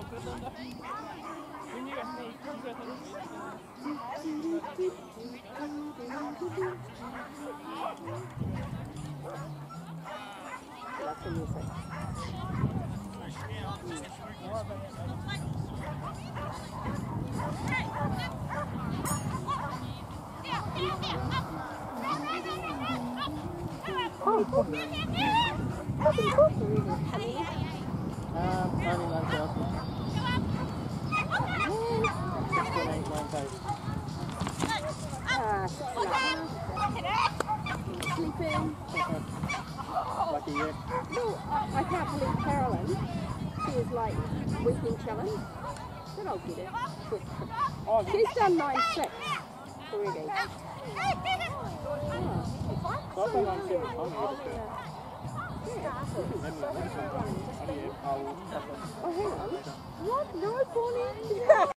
That's the music. Sleeping. Lucky you. No, I can't believe Carolyn. She is like weekend challenge. But I'll get it. Oh, She's done 9-6 already. so I've done 9-7 Oh, hang on. What? No, Bonnie?